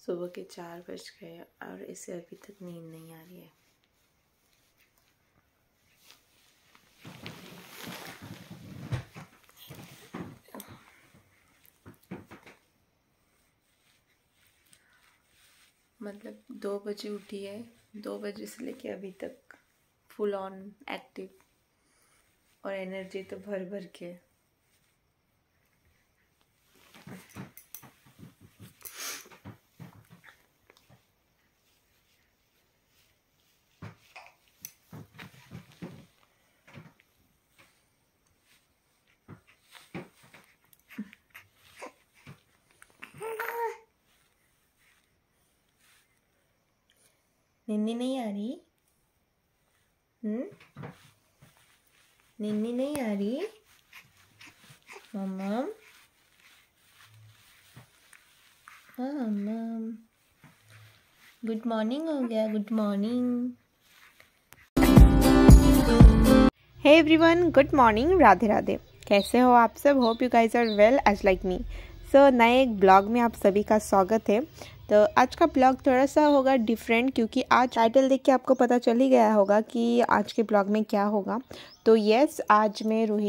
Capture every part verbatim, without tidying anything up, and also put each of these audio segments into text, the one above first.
सुबह के चार बज गए और इसे अभी तक नींद नहीं आ रही है। मतलब दो बजे उठी है, दो बजे से लेके अभी तक फुल ऑन एक्टिव और एनर्जी तो भर भर के। निन्नी नहीं आ रही? हम्म निन्नी नहीं आ रही? मम्मा हाँ मम्मा, गुड मॉर्निंग हो गया। Good morning. Hey everyone, good morning, Radhe Radhe. कैसे हो आप सब? Hope you guys are well as like me. So नए एक ब्लॉग में आप सभी का स्वागत है। तो आज का ब्लॉग थोड़ा सा होगा डिफरेंट, क्योंकि आज टाइटल देख के आपको पता चल ही गया होगा कि आज के ब्लॉग में क्या होगा। तो यस, आज मैं रूही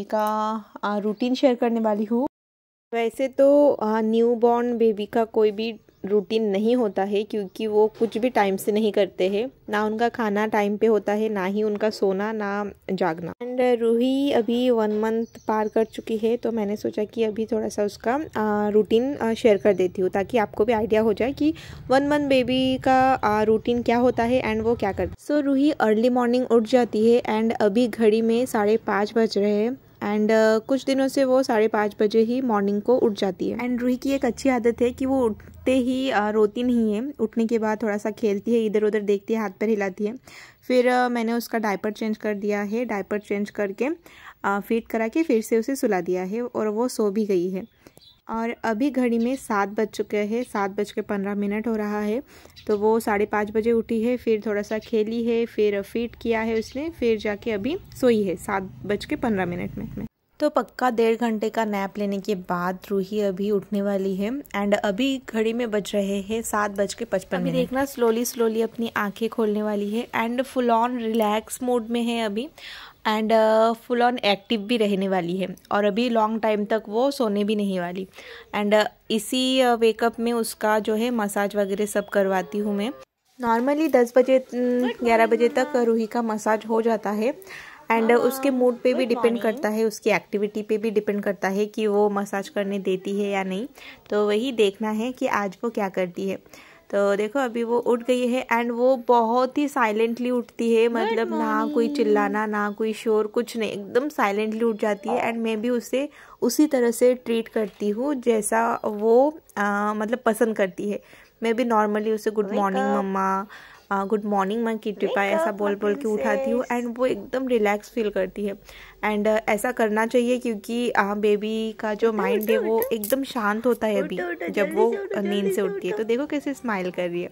का रूटीन शेयर करने वाली हूँ। वैसे तो न्यू बॉर्न बेबी का कोई भी रूटीन नहीं होता है, क्योंकि वो कुछ भी टाइम से नहीं करते हैं। ना उनका खाना टाइम पे होता है, ना ही उनका सोना, ना जागना। एंड रूही अभी वन मंथ पार कर चुकी है, तो मैंने सोचा कि अभी थोड़ा सा उसका रूटीन शेयर कर देती हूँ, ताकि आपको भी आइडिया हो जाए कि वन मंथ बेबी का रूटीन क्या होता है एंड वो क्या करता है। सो रूही अर्ली मॉर्निंग उठ जाती है एंड अभी घड़ी में साढ़े पाँच बज रहे हैं। एंड uh, कुछ दिनों से वो साढ़े पाँच बजे ही मॉर्निंग को उठ जाती है। एंड रूही की एक अच्छी आदत है कि वो उठते ही uh, रोती नहीं है। उठने के बाद थोड़ा सा खेलती है, इधर उधर देखती है, हाथ पैर हिलाती है। फिर uh, मैंने उसका डायपर चेंज कर दिया है। डायपर चेंज करके फीड करा के फिर से उसे सुला दिया है और वो सो भी गई है। और अभी घड़ी में सात बज चुके हैं, सात बज के पंद्रह मिनट हो रहा है। तो वो साढ़े पाँच बजे उठी है, फिर थोड़ा सा खेली है, फिर फीड किया है उसने, फिर जाके अभी सोई है सात बज के पंद्रह मिनट में। तो पक्का डेढ़ घंटे का नैप लेने के बाद रूही अभी उठने वाली है। एंड अभी घड़ी में बज रहे हैं सात बज के पचपन मिनट। देखना स्लोली स्लोली अपनी आंखें खोलने वाली है and full on relax mode में है अभी। एंड फुल ऑन एक्टिव भी रहने वाली है और अभी लॉन्ग टाइम तक वो सोने भी नहीं वाली। एंड uh, इसी वेकअप में उसका जो है मसाज वगैरह सब करवाती हूँ मैं। नॉर्मली दस बजे ग्यारह बजे तक रूही का मसाज हो जाता है। एंड uh, उसके मूड पे भी डिपेंड करता है, उसकी एक्टिविटी पे भी डिपेंड करता है कि वो मसाज करने देती है या नहीं। तो वही देखना है कि आज वो क्या करती है। तो देखो अभी वो उठ गई है एंड वो बहुत ही साइलेंटली उठती है। मतलब ना कोई चिल्लाना, ना कोई शोर, कुछ नहीं, एकदम साइलेंटली उठ जाती है। एंड मैं भी उसे उसी तरह से ट्रीट करती हूँ जैसा वो आ, मतलब पसंद करती है। मैं भी नॉर्मली उसे गुड मॉर्निंग मम्मा, गुड मॉर्निंग माँ किट्टूपा ऐसा बोल बोल के उठाती हूँ एंड वो एकदम रिलैक्स फील करती है। एंड uh, ऐसा करना चाहिए, क्योंकि बेबी uh, का जो माइंड है वो एकदम शांत होता है अभी जब वो नींद से उठती है। तो देखो कैसे स्माइल कर रही है।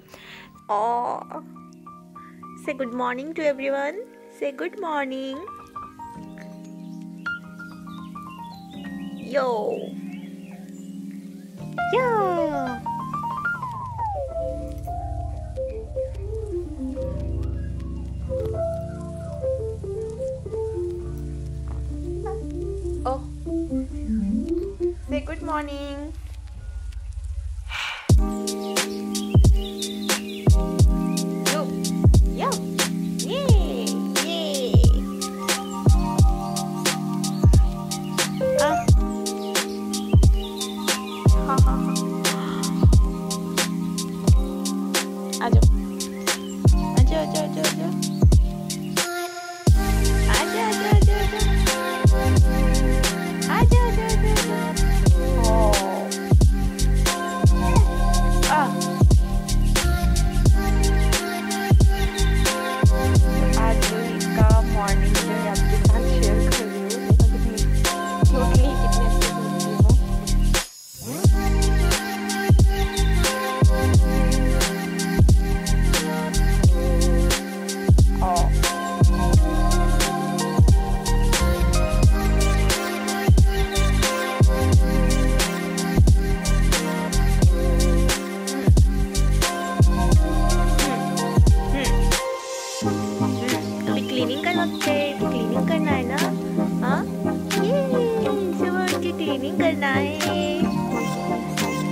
Oh, say good morning to everyone, say good morning. यो या Oh, say good morning. Yo, yo, yay, yay. Ah, ha ha ha.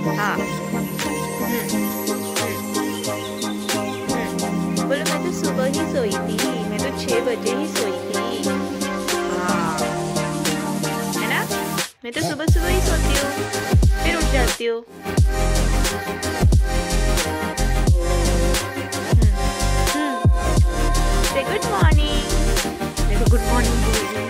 हाँ। हम्म, हम्म। बोलो मैं तो सुबह ही सोई थी, मैं तो छह बजे ही सोई थी। हाँ, है ना? मैं तो सुबह सुबह ही सोती हूँ, फिर उठ जाती हूँ। से गुड मॉर्निंग, देखो गुड मॉर्निंग बोल रही है।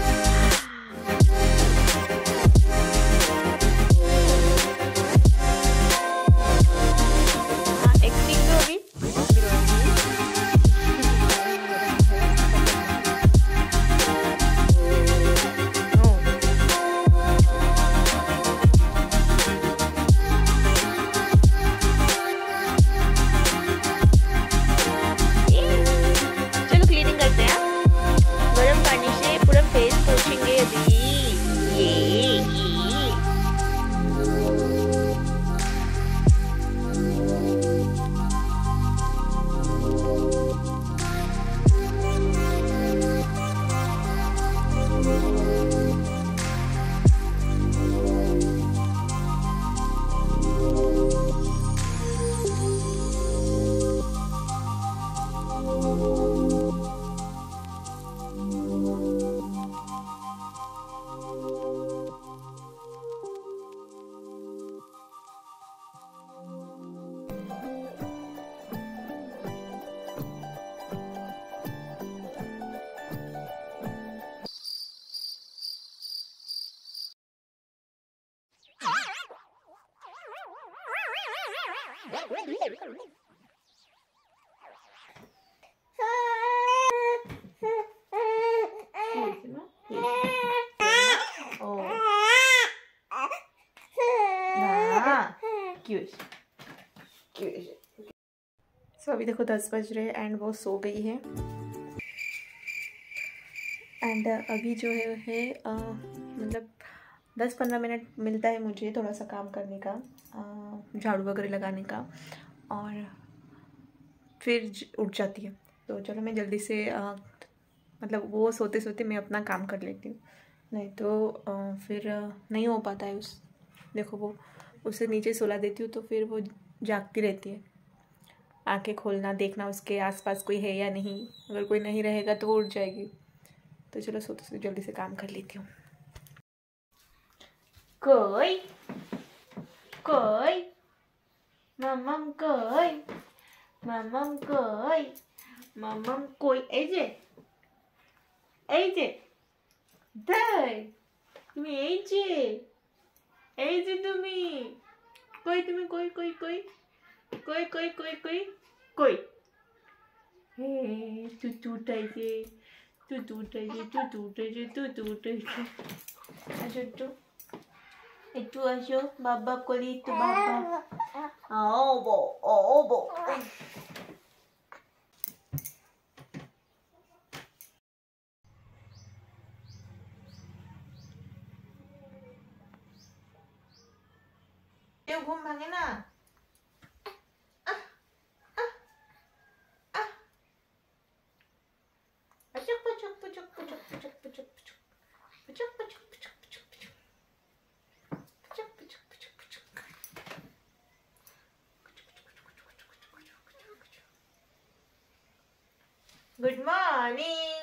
सो अभी देखो दस बज रहे एंड वो सो गई है। एंड अभी जो है, है आ, मतलब दस पंद्रह मिनट मिलता है मुझे थोड़ा सा काम करने का, झाड़ू वगैरह लगाने का, और फिर उठ जाती है। तो चलो मैं जल्दी से आ, मतलब वो सोते सोते मैं अपना काम कर लेती हूँ, नहीं तो आ, फिर नहीं हो पाता है। उस देखो वो उसे नीचे सुला देती हूँ तो फिर वो जागती रहती है। आंखें खोलना, देखना उसके आसपास कोई है या नहीं, अगर कोई नहीं रहेगा तो वो उठ जाएगी। तो चलो सोते सोते जल्दी से काम कर लेती हूँ। कोई कोई मम्मम कोई मम्मम कोई मम्मम कोई ऐजे ऐजे दाई तुम्हें ऐजे ऐजे तुम्हें कोई तुम्हें कोई कोई कोई कोई कोई कोई कोई कोई हे तू टूटायचे तू टूटायचे तू टूटायचे तू टूटायचे असो तू itu asyo baba koli itu baba oh bo oh bo dia घूम भागे ना pacak pacak pacak pacak pacak pacak pacak pacak Good morning.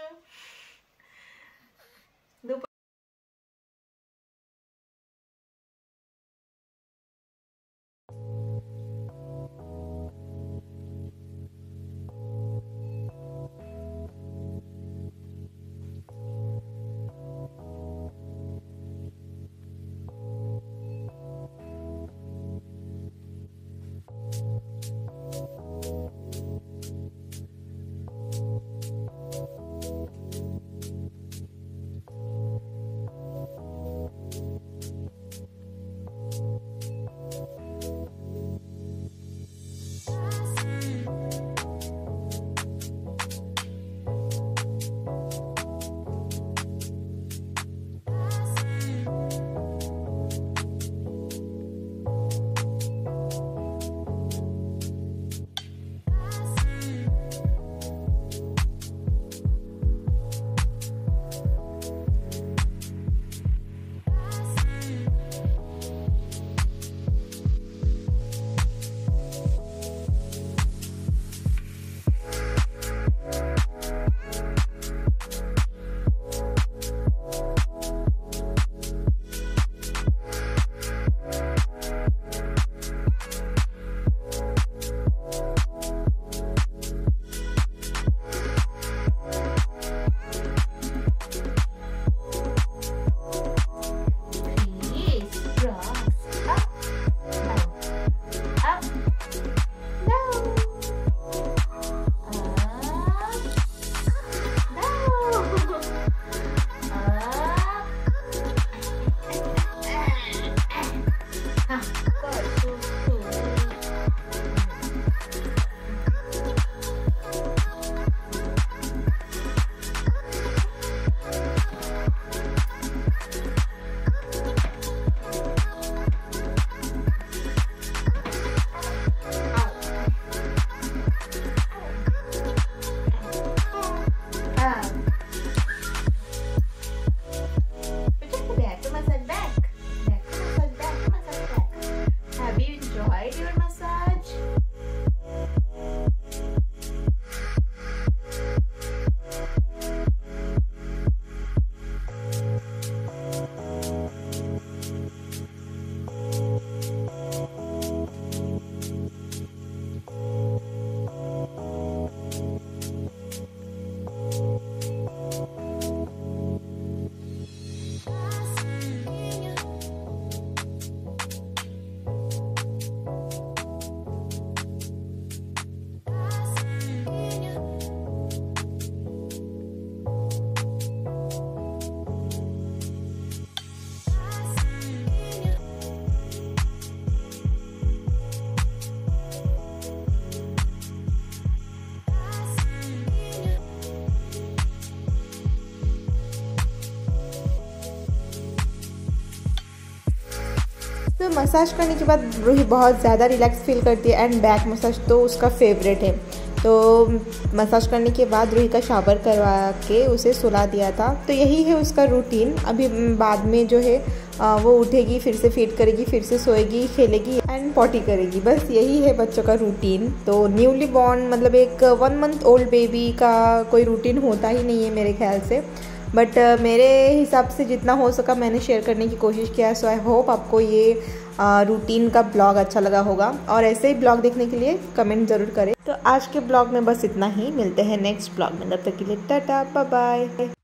Massage करने के बाद रूही बहुत ज़्यादा रिलैक्स फील करती है एंड बैक मसाज तो उसका फेवरेट है। तो मसाज करने के बाद रूही का शावर करवा के उसे सुला दिया था। तो यही है उसका रूटीन। अभी बाद में जो है वो उठेगी, फिर से फीड करेगी, फिर से सोएगी, खेलेगी एंड पॉटी करेगी। बस यही है बच्चों का रूटीन। तो न्यूली बॉर्न मतलब एक वन मंथ ओल्ड बेबी का कोई रूटीन होता ही नहीं है मेरे ख्याल से, बट uh, मेरे हिसाब से जितना हो सका मैंने शेयर करने की कोशिश किया। सो आई होप आपको ये रूटीन uh, का ब्लॉग अच्छा लगा होगा और ऐसे ही ब्लॉग देखने के लिए कमेंट ज़रूर करें। तो आज के ब्लॉग में बस इतना ही, मिलते हैं नेक्स्ट ब्लॉग में, तब तक के लिए टाटा बाय बाय।